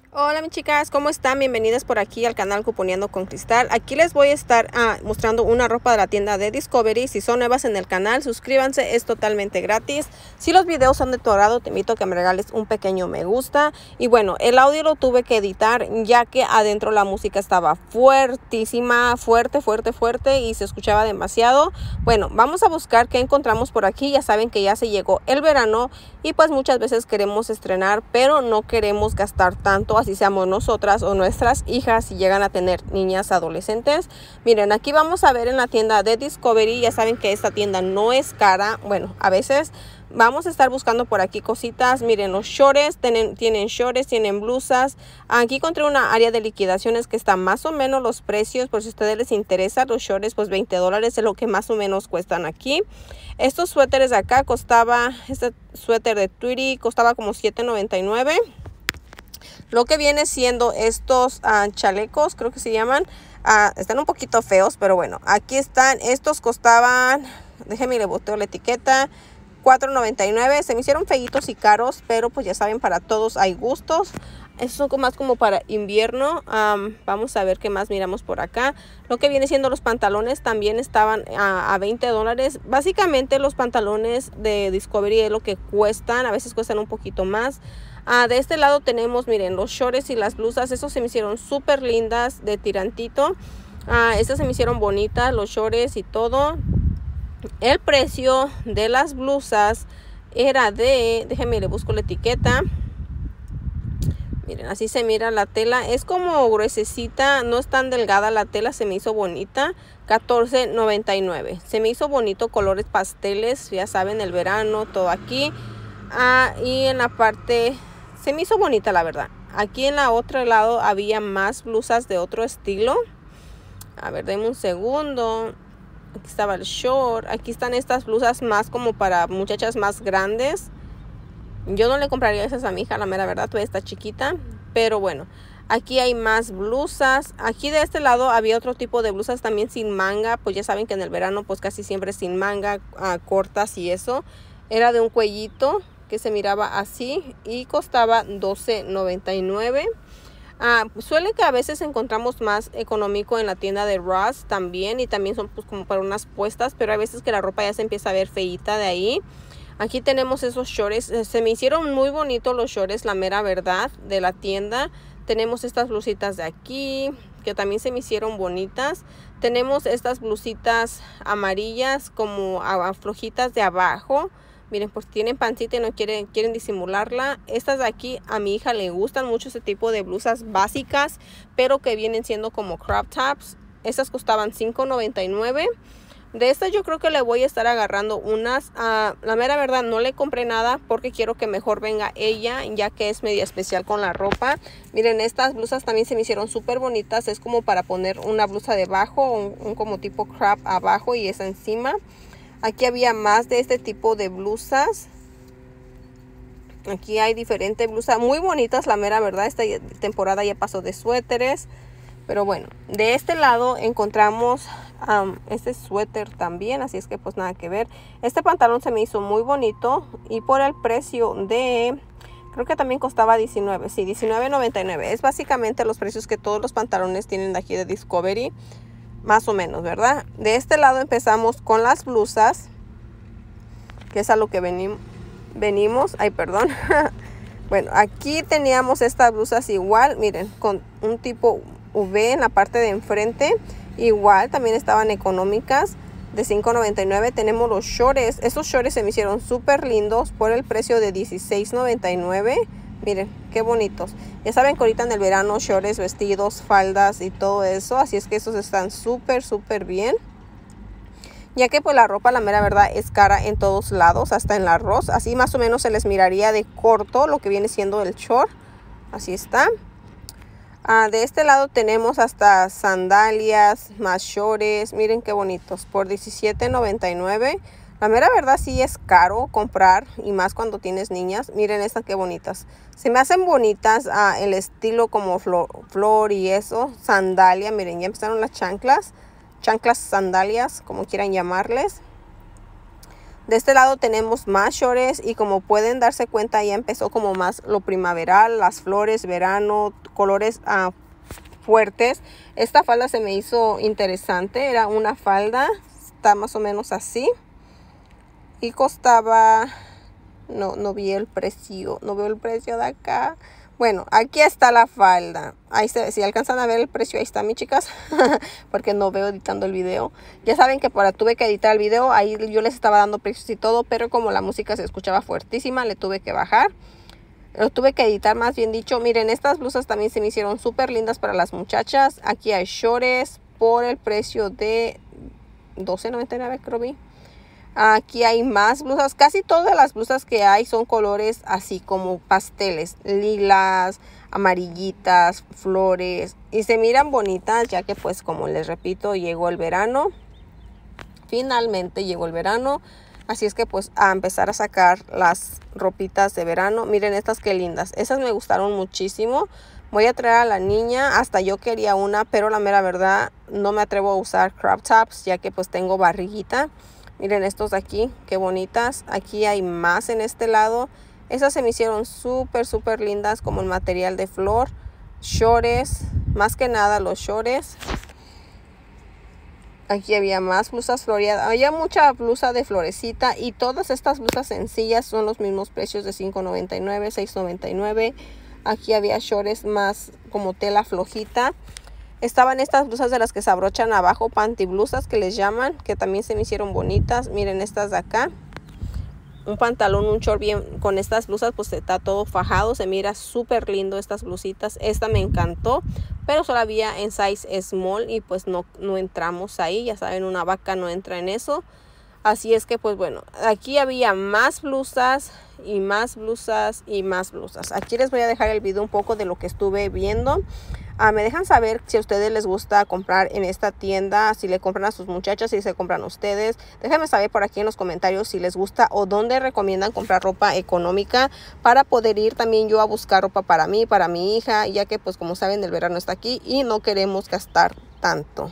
Hola mis chicas, ¿cómo están? Bienvenidas por aquí al canal Cuponeando con Cristal. Aquí les voy a estar mostrando una ropa de la tienda de Discovery. Si son nuevas en el canal, suscríbanse, es totalmente gratis. Si los videos son de tu agrado, te invito a que me regales un pequeño me gusta. Y bueno, el audio lo tuve que editar ya que adentro la música estaba fuertísima, fuerte y se escuchaba demasiado. Bueno, vamos a buscar qué encontramos por aquí. Ya saben que ya se llegó el verano y pues muchas veces queremos estrenar, pero no queremos gastar tanto, así seamos nosotras o nuestras hijas si llegan a tener niñas adolescentes. Miren, aquí vamos a ver en la tienda de Discovery. Ya saben que esta tienda no es cara. Bueno, a veces vamos a estar buscando por aquí cositas. Miren, los shorts, tienen shorts, tienen blusas. Aquí encontré una área de liquidaciones que está más o menos los precios. Por si a ustedes les interesa, los shorts pues $20 es lo que más o menos cuestan aquí. Estos suéteres de acá costaba, este suéter de Tweety costaba como $7.99. Lo que viene siendo estos chalecos, creo que se llaman, están un poquito feos, pero bueno, aquí están. Estos costaban, déjenme le boteo la etiqueta, $4.99. Se me hicieron feitos y caros, pero pues ya saben, para todos hay gustos. Estos son más como para invierno. Vamos a ver qué más miramos por acá. Lo que viene siendo los pantalones también estaban a $20. Básicamente los pantalones de Discovery es lo que cuestan. A veces cuestan un poquito más. De este lado tenemos, miren, los shorts y las blusas. Estos se me hicieron súper lindas de tirantito. Estas se me hicieron bonitas, los shorts y todo. El precio de las blusas era de, déjenme le busco la etiqueta. Miren, así se mira la tela. Es como gruesecita, no es tan delgada la tela, se me hizo bonita. $14.99. Se me hizo bonito, colores pasteles, ya saben, el verano, todo aquí. Y en la parte, se me hizo bonita la verdad. Aquí en la otro lado había más blusas de otro estilo. A ver, denme un segundo. Aquí estaba el short. Aquí están estas blusas más como para muchachas más grandes. Yo no le compraría esas a mi hija, la mera verdad, todavía está chiquita. Pero bueno, aquí hay más blusas. Aquí de este lado había otro tipo de blusas también sin manga. Pues ya saben que en el verano pues casi siempre sin manga, cortas y eso. Era de un cuellito que se miraba así y costaba $12.99. Suele que a veces encontramos más económico en la tienda de Ross también. Y también son pues como para unas puestas, pero hay veces que la ropa ya se empieza a ver feíta de ahí. Aquí tenemos esos shorts. Se me hicieron muy bonitos los shorts, la mera verdad, de la tienda. Tenemos estas blusitas de aquí, que también se me hicieron bonitas. Tenemos estas blusitas amarillas como flojitas de abajo. Miren, pues tienen pancita y no quieren disimularla. Estas de aquí a mi hija le gustan mucho ese tipo de blusas básicas, pero que vienen siendo como crop tops. Estas costaban $5.99. De estas yo creo que le voy a estar agarrando unas. La mera verdad no le compré nada porque quiero que mejor venga ella, ya que es media especial con la ropa. Miren, estas blusas también se me hicieron súper bonitas. Es como para poner una blusa debajo, un como tipo crop abajo y esa encima. Aquí había más de este tipo de blusas. Aquí hay diferentes blusas muy bonitas, la mera verdad. Esta temporada ya pasó de suéteres. Pero bueno, de este lado encontramos este suéter también, así es que pues nada que ver. Este pantalón se me hizo muy bonito y por el precio de, creo que también costaba 19, sí, $19.99. Es básicamente los precios que todos los pantalones tienen de aquí de Discovery, más o menos, ¿verdad? De este lado empezamos con las blusas, que es a lo que venimos. Ay, perdón. Bueno, aquí teníamos estas blusas igual, miren, con un tipo V en la parte de enfrente. Igual también estaban económicas, de $5.99. Tenemos los shorts. Estos shorts se me hicieron súper lindos por el precio de $16.99. Miren qué bonitos. Ya saben que ahorita en el verano shorts, vestidos, faldas y todo eso, así es que estos están súper bien, ya que pues la ropa, la mera verdad, es cara en todos lados, hasta en la Ross. Así más o menos se les miraría de corto lo que viene siendo el short. Así está. De este lado tenemos hasta sandalias, más shorts. Miren qué bonitos, por $17.99. La mera verdad sí es caro comprar, y más cuando tienes niñas. Miren estas qué bonitas. Se me hacen bonitas el estilo como flor y eso. Sandalia, miren, ya empezaron las chanclas. Chanclas, sandalias, como quieran llamarles. De este lado tenemos más shorts y como pueden darse cuenta ya empezó como más lo primaveral, las flores, verano, colores fuertes. Esta falda se me hizo interesante, era una falda, está más o menos así y costaba, no vi el precio, no veo el precio de acá. Bueno, aquí está la falda. Ahí si alcanzan a ver el precio, ahí está, mis chicas. Porque no veo editando el video. Ya saben que tuve que editar el video. Ahí yo les estaba dando precios y todo. Pero como la música se escuchaba fuertísima, le tuve que bajar. Lo tuve que editar, más bien dicho. Miren, estas blusas también se me hicieron súper lindas para las muchachas. Aquí hay shorts por el precio de $12.99, creo vi. Aquí hay más blusas. Casi todas las blusas que hay son colores así como pasteles, lilas, amarillitas, flores. Y se miran bonitas ya que pues como les repito llegó el verano. Finalmente llegó el verano. Así es que pues a empezar a sacar las ropitas de verano. Miren estas qué lindas. Esas me gustaron muchísimo. Voy a traer a la niña. Hasta yo quería una, pero la mera verdad no me atrevo a usar crop tops ya que pues tengo barriguita. Miren estos de aquí, qué bonitas. Aquí hay más en este lado. Esas se me hicieron súper lindas como el material de flor. Shorts, más que nada los shorts. Aquí había más blusas floreadas. Había mucha blusa de florecita. Y todas estas blusas sencillas son los mismos precios de $5.99, $6.99. Aquí había shorts más como tela flojita. Estaban estas blusas de las que se abrochan abajo, panty blusas que les llaman, que también se me hicieron bonitas. Miren estas de acá. Un pantalón, un short bien con estas blusas, pues está todo fajado. Se mira súper lindo estas blusitas. Esta me encantó, pero solo había en size small y pues no entramos ahí. Ya saben, una vaca no entra en eso. Así es que pues bueno, aquí había más blusas y más blusas y más blusas. Aquí les voy a dejar el video un poco de lo que estuve viendo. Me dejan saber si a ustedes les gusta comprar en esta tienda, si le compran a sus muchachas, si se compran ustedes. Déjenme saber por aquí en los comentarios si les gusta o dónde recomiendan comprar ropa económica para poder ir también yo a buscar ropa para mí, para mi hija, ya que pues como saben el verano está aquí y no queremos gastar tanto.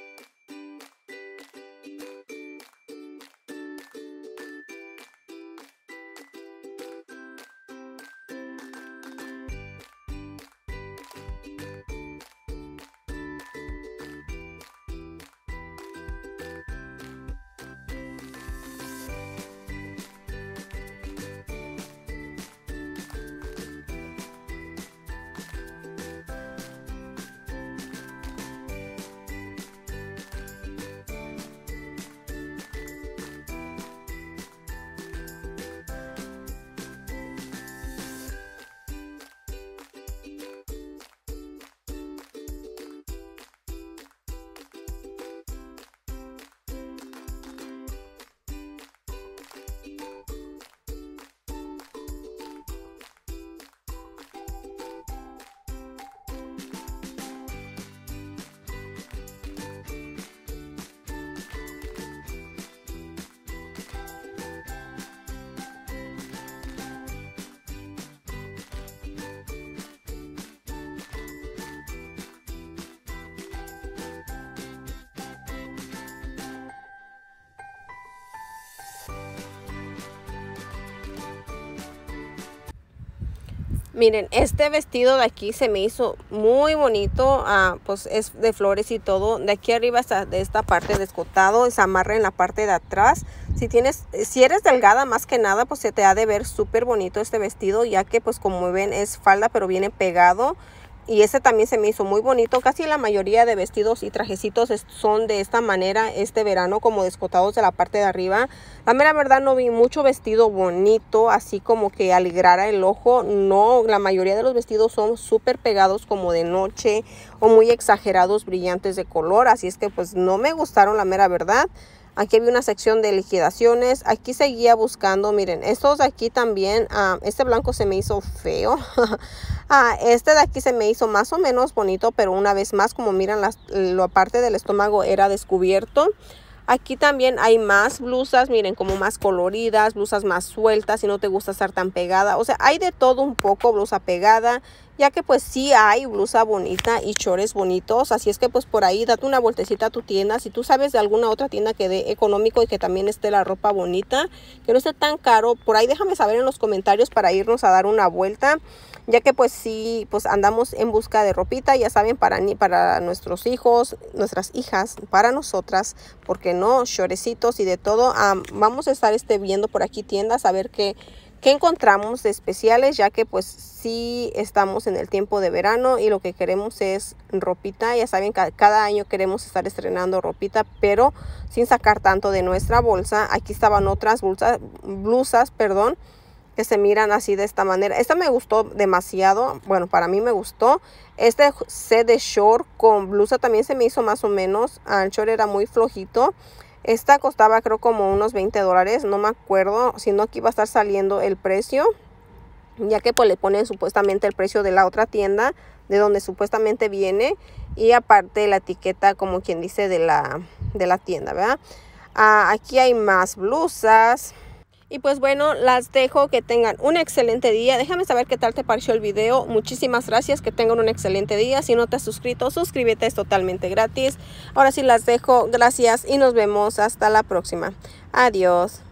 Miren, este vestido de aquí se me hizo muy bonito, pues es de flores y todo. De aquí arriba hasta de esta parte descotado, se amarra en la parte de atrás. Si eres delgada más que nada, pues se te ha de ver súper bonito este vestido, ya que pues como ven es falda pero viene pegado. Y ese también se me hizo muy bonito. Casi la mayoría de vestidos y trajecitos son de esta manera este verano, como descotados de la parte de arriba. La mera verdad no vi mucho vestido bonito, así como que alegrara el ojo. No, la mayoría de los vestidos son súper pegados como de noche o muy exagerados, brillantes de color. Así es que pues no me gustaron, la mera verdad. Aquí había una sección de liquidaciones. Aquí seguía buscando. Miren, estos de aquí también. Este blanco se me hizo feo. Este de aquí se me hizo más o menos bonito. Pero una vez más, como miran, la parte del estómago era descubierto. Aquí también hay más blusas, miren, como más coloridas, blusas más sueltas, si no te gusta estar tan pegada. O sea, hay de todo un poco, blusa pegada, ya que pues sí hay blusa bonita y chores bonitos. Así es que pues por ahí date una vueltecita a tu tienda. Si tú sabes de alguna otra tienda que dé económico y que también esté la ropa bonita, que no esté tan caro, por ahí déjame saber en los comentarios para irnos a dar una vuelta. Ya que pues sí, pues andamos en busca de ropita, ya saben, para nuestros hijos, nuestras hijas, para nosotras, porque no, shortcitos y de todo. Vamos a estar viendo por aquí tiendas a ver qué encontramos de especiales, ya que pues sí estamos en el tiempo de verano y lo que queremos es ropita. Ya saben que cada año queremos estar estrenando ropita, pero sin sacar tanto de nuestra bolsa. Aquí estaban otras blusas, que se miran así de esta manera. Esta me gustó demasiado. Bueno, para mí me gustó. Este set de short con blusa también se me hizo más o menos. El short era muy flojito. Esta costaba creo como unos $20. No me acuerdo. Si no, aquí va a estar saliendo el precio. Ya que pues le ponen supuestamente el precio de la otra tienda. De donde supuestamente viene. Y aparte la etiqueta como quien dice de la tienda, ¿verdad? Aquí hay más blusas. Y pues bueno, las dejo, que tengan un excelente día. Déjame saber qué tal te pareció el video. Muchísimas gracias, que tengan un excelente día. Si no te has suscrito, suscríbete, es totalmente gratis. Ahora sí las dejo, gracias y nos vemos hasta la próxima. Adiós.